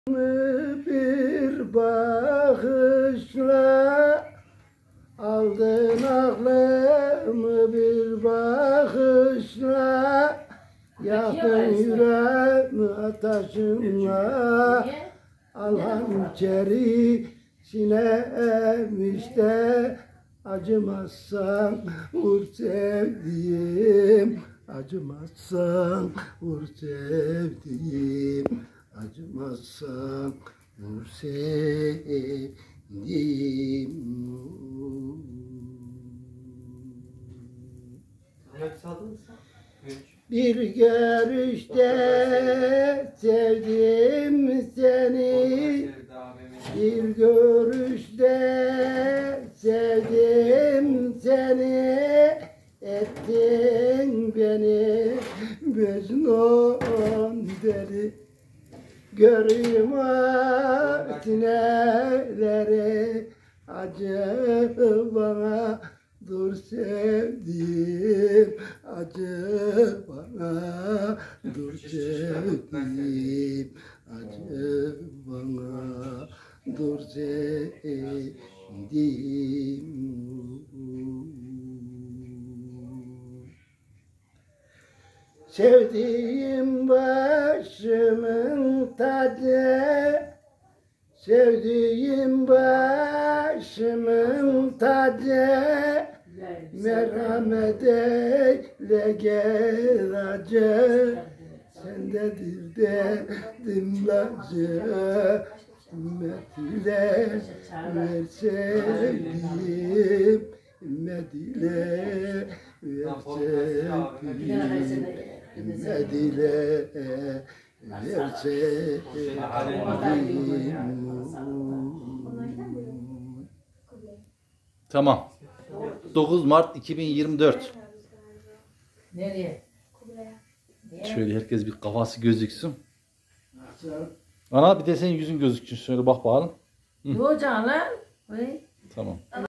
Bir bakışla aldın aklımı, bir bakışla yaktın yüreğimi ateşinle. Al hançerisine işte, acımazsan vur sevdiğim, acımazsan vur sevdiğim, acımazsan vur sevdiğim. Bir görüşte sevdim seni, bir görüşte sevdim seni, ettin beni Mecnun deli. Göreyim sineleri, acı bana dur sevdiğim, acı bana dur sevdiğim, acı bana dur sevdiğim. Sevdiğim başımın tacı, sevdiğim başımın tacı, merhamet eyle gel acı, sendedir derdim lacı, ümmet ile ver sevdiğim, ümmet ile ver sevdiğim, ümmet ile ver sevdiğim. Tamam. 9 Mart 2024. Nereye? Şöyle herkes bir kafası gözüksün. Ana bir de senin yüzün gözüksün. Şöyle bak bakalım. Ne olacaksın lan? Tamam.